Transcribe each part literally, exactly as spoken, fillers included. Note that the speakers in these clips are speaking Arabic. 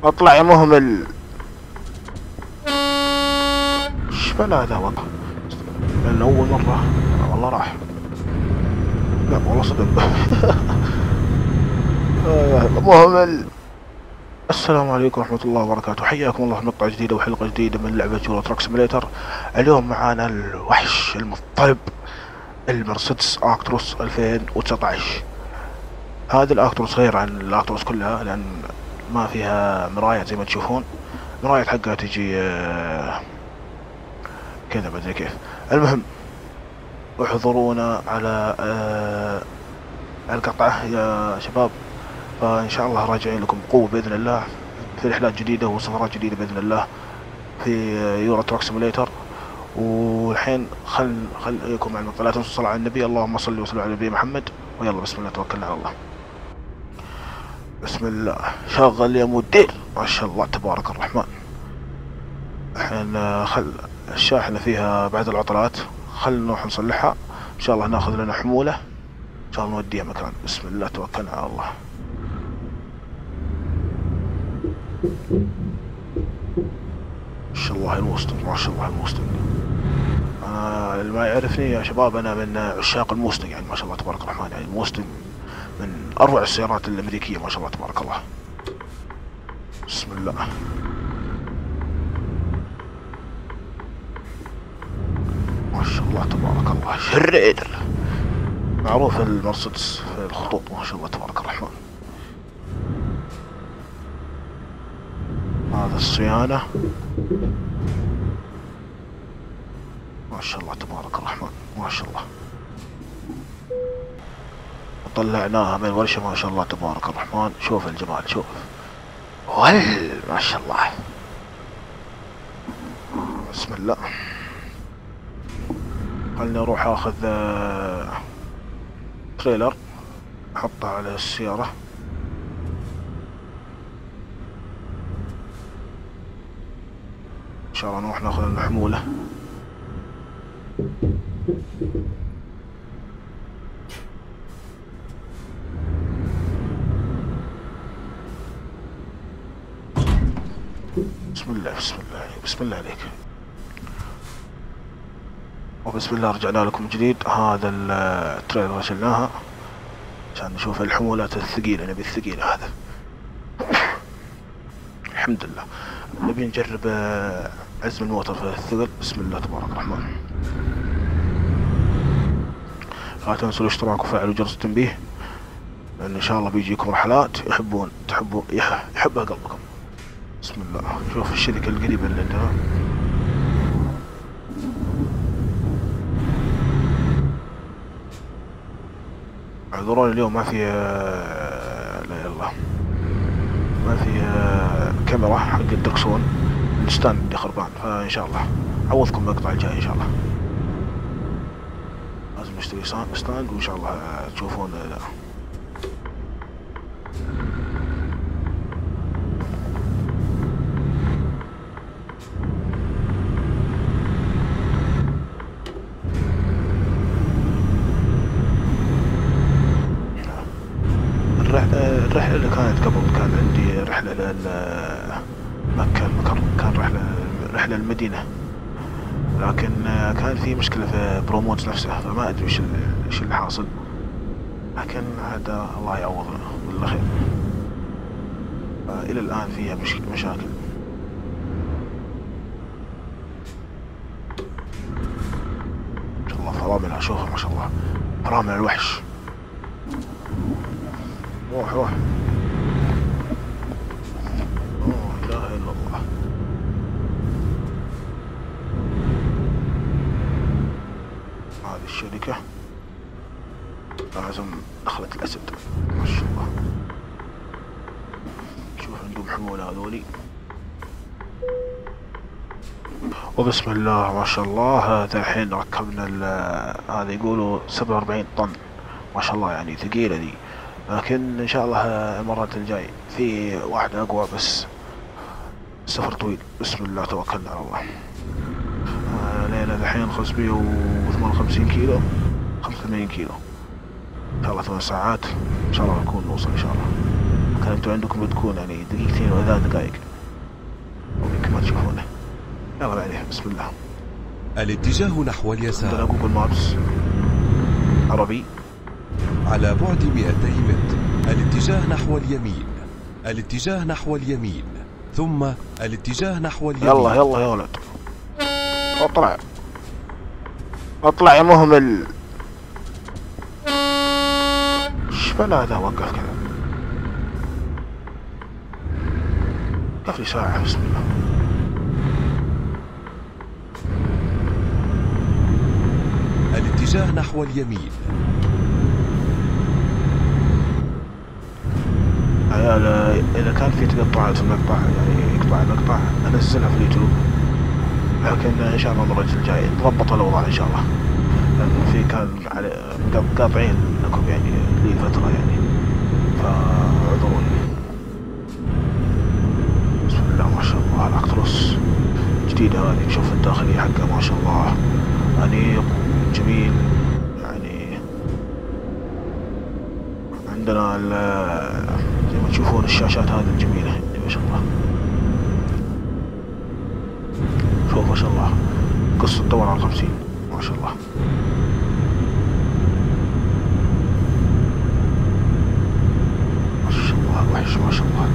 اطلع يا مهمل. ايش بلا هذا والله، من اول مرة والله راح. لا والله صدق. مهمل. السلام عليكم ورحمة الله وبركاته، حياكم الله في مقطع جديدة وحلقة جديدة من لعبة يورو تراك سيميليتر. اليوم معانا الوحش المضطرب المرسيدس اكتروس ألفين وتسعة عشر. هذا الاكتروس غير عن الاكتروس كلها لان ما فيها مرايات زي ما تشوفون. مرايات حقها تجي كذا ما ادري كيف. المهم احضرونا على آه القطعة يا شباب، فان شاء الله راجعين لكم بقوة باذن الله في رحلات جديدة وسفرات جديدة باذن الله في يورو تراك سيميليتر. والحين خل خليكم مع المقطع. لا تنسوا الصلاة على النبي، اللهم صل وسلم على النبي محمد. ويلا بسم الله توكلنا على الله. بسم الله. شغل يا مدير، ما شاء الله تبارك الرحمن. الحين خل الشاحنة فيها بعض العطلات، خل نروح نصلحها ان شاء الله. ناخذ لنا حمولة ان شاء الله نوديها مكان. بسم الله توكلنا على الله. ما شاء الله الموستنج، ما شاء الله الموستنج. انا اللي ما يعرفني يا شباب انا من عشاق الموستنج، يعني ما شاء الله تبارك الرحمن. يعني الموستنج من اروع السيارات الامريكية ما شاء الله تبارك الله. بسم الله. ما شاء الله تبارك الله. شرير معروف المرسيدس في الخطوط ما شاء الله تبارك الرحمن. هذا الصيانة ما شاء الله تبارك الرحمن، ما شاء الله. طلعناها من الورشة ما شاء الله تبارك الرحمن. شوف الجمال، شوف ول ما شاء الله. بسم الله. خلني اروح اخذ تريلر احطه على السيارة. ان شاء الله نروح ناخذ الحمولة. بسم الله بسم الله بسم الله عليك. وبسم الله رجعنا لكم جديد. هذا التريلر شلناها عشان نشوف الحمولات الثقيلة، نبي الثقيلة هذا. الحمد لله. نبي نجرب عزم الموتر في الثقل. بسم الله تبارك الرحمن. لا تنسوا الاشتراك وفعلوا جرس التنبيه لأن إن شاء الله بيجيكم رحلات يحبون تحبوا يحبها قلبكم. بسم الله. شوف الشركة القريبة اللي عندنا. اعذروني اليوم ما في لا يلا ما في كاميرا حق الدركسون، الستاند عندي خربان، فان شاء الله اعوضكم المقطع الجاي ان شاء الله. لازم نشتري ستاند وان شاء الله تشوفون. لا الرحلة اللي كانت قبل كان عندي رحلة لمكة المكرمة، كان رحلة رحلة المدينة، لكن كان في مشكلة في بروموت نفسه فما أدري وش وش اللي حاصل، لكن هذا الله يعوضنا بالله خير. إلى الآن فيها مش مشاكل. ما شاء الله فراملها، شوفها ما شاء الله فرامل الوحش. روح روح. لا اله الا الله. هذه الشركة لازم دخلت الاسد ما شاء الله. شوف عندهم حمولة هذولي. وبسم الله ما شاء الله. هذا الحين ركبنا هذا يقولوا سبعة وأربعين طن ما شاء الله، يعني ثقيلة ذي، لكن ان شاء الله المرات الجاي في واحد اقوى، بس السفر طويل. بسم الله توكلنا على الله. آه ليلة الحين خمسمية وثمانية وخمسين كيلو، خمسة وثمانين كيلو ان شاء الله، ثمان ساعات ان شاء الله نكون نوصل ان شاء الله. كان انتوا عندكم بتكون يعني دقيقتين ولا ثلاث دقائق، ويمكن ما تشوفونه. يلا بعدين بسم الله. الاتجاه نحو اليسار. عندنا جوجل مابس عربي. على بعد مئتي متر الاتجاه نحو اليمين، الاتجاه نحو اليمين، ثم الاتجاه نحو اليمين. يلا يلا يا ولد اطلع اطلع يا مهمل. ايش بلا ذا وقف كذا؟ وقف لي ساعة بسم الله. الاتجاه نحو اليمين. عيال اذا كان في تقطعات في المقطع يعني يقطع المقطع انزلها في اليوتيوب، لكن ان شاء الله المرة الجاية نضبط الاوضاع ان شاء الله، لانه في كان على قاطعين لكم يعني لي فترة يعني، فاعذروني. بسم الله ما شاء الله. الاكتروس جديدة هذه، نشوف الداخلية حقها ما شاء الله انيق جميل يعني. عندنا زي ما تشوفون الشاشات هذه الجميلة ما شاء الله. شوف ما شاء الله قصة تدور على خمسين ما شاء الله. ما شاء الله وحش ما شاء الله.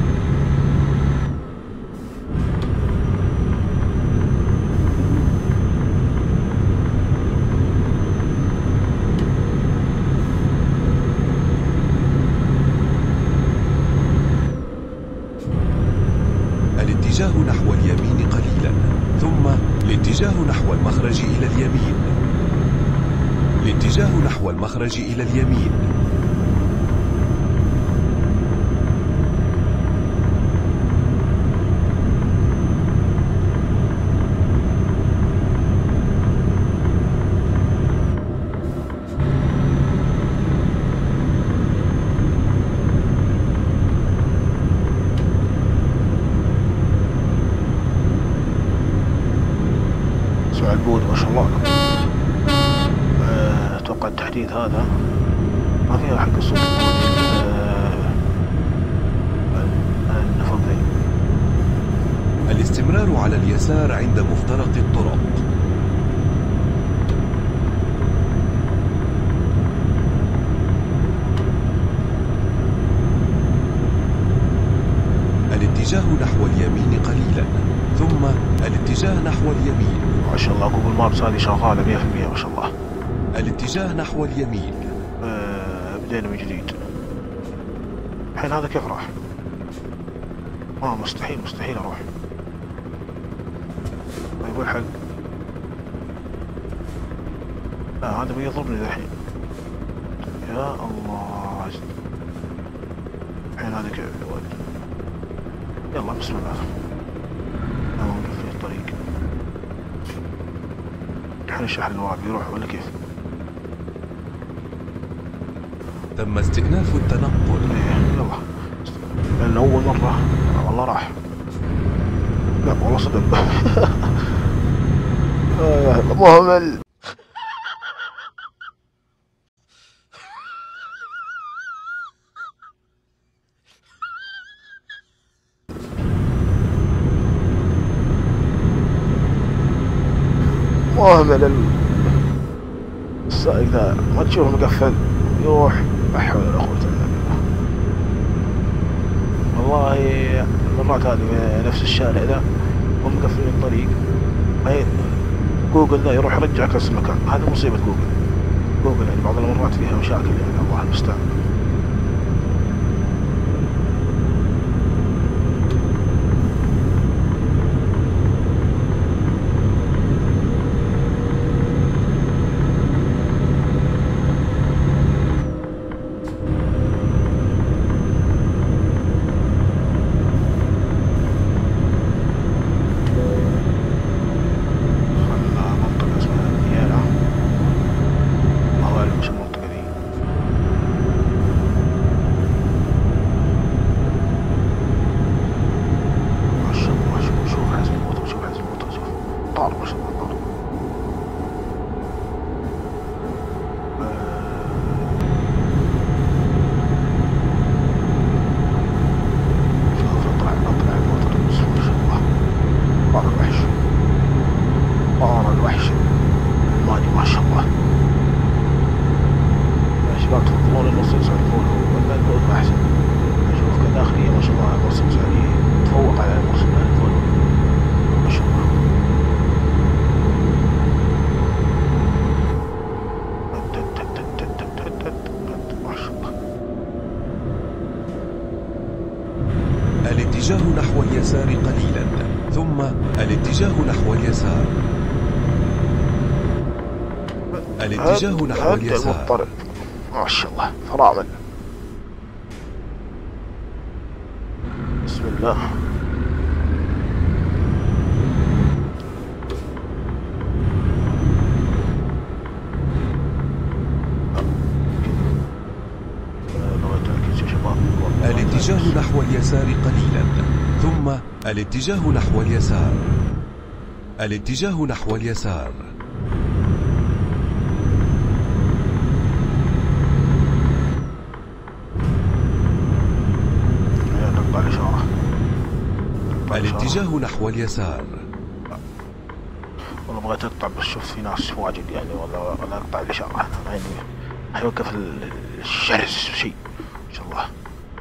الاتجاه نحو اليمين قليلا، ثم الاتجاه نحو المخرج إلى اليمين، الاتجاه نحو المخرج إلى اليمين. البود ما شاء الله. اتوقع التحديث هذا ما فيها حق الصوت النفض ذي. الاستمرار على اليسار عند مفترق الطرق. الاتجاه نحو اليمين قليلا، ثم الاتجاه نحو اليمين. ما شاء الله جوجل مابس هذه شغالة مية في المية ما شاء الله. الاتجاه نحو اليمين. آه بدينا من جديد. الحين هذا كيف راح؟ اه مستحيل مستحيل اروح. طيب والحق؟ لا هذا بيضربني ذا الحين. يا الله. الحين هذا كيف يا ولد؟ يلا بسم الله. لا نوقف في الطريق. الحين الشحن الوعد يروح ولا كيف؟ تم استئناف التنقل. ايه يلا. لأن أول مرة والله راح. لا والله صدق. مهمل. مهمل السائق ذا، ما تشوفه مقفل يروح. لا حول ولا قوة إلا بالله. والله المرات هذه نفس الشارع ذا هم مقفلين الطريق، هاي جوجل ذا يروح يرجعك نفس المكان. هذه مصيبة جوجل. جوجل يعني بعض المرات فيها مشاكل يعني الله المستعان. الاتجاه نحو اليسار قليلا، ثم الاتجاه نحو اليسار. الاتجاه نحو اليسار. ما شاء الله فرامل. بسم الله. الاتجاه نحو اليسار قليلا، ثم الاتجاه نحو اليسار. الاتجاه نحو اليسار. الاتجاه نحو اليسار. والله بغيت اقطع بس شفت في ناس واجد يعني، ولا ولا اقطع الاشاره يعني حيوقف الشرس شيء ان شاء الله.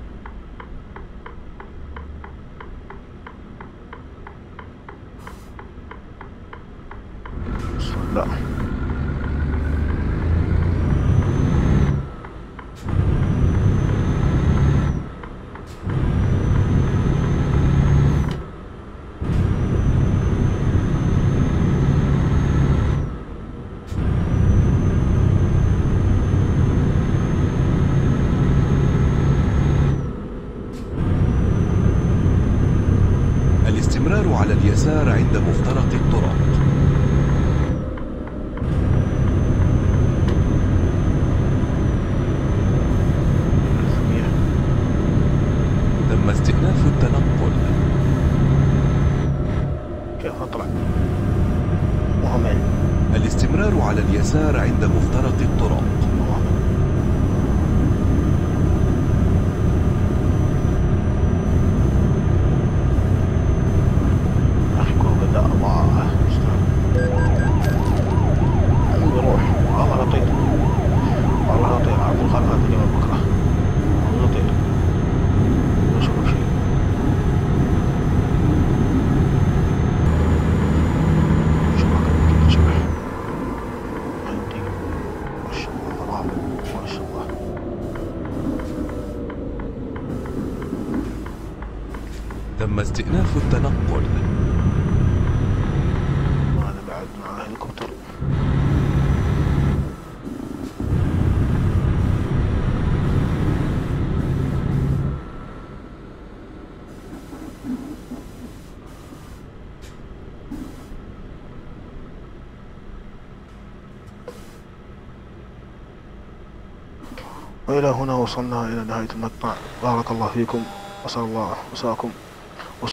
بسم الله. الاستمرار على اليسار عند مفترق الطرق. تم استئناف التنقل. كيف اطلع؟ مهمل. الاستمرار على اليسار عند مفترق الطرق. تم استئناف التنقل. هذا بعد مع هليكوبتر. وإلى هنا وصلنا إلى نهاية المقطع. بارك الله فيكم، وأسأل الله مساكم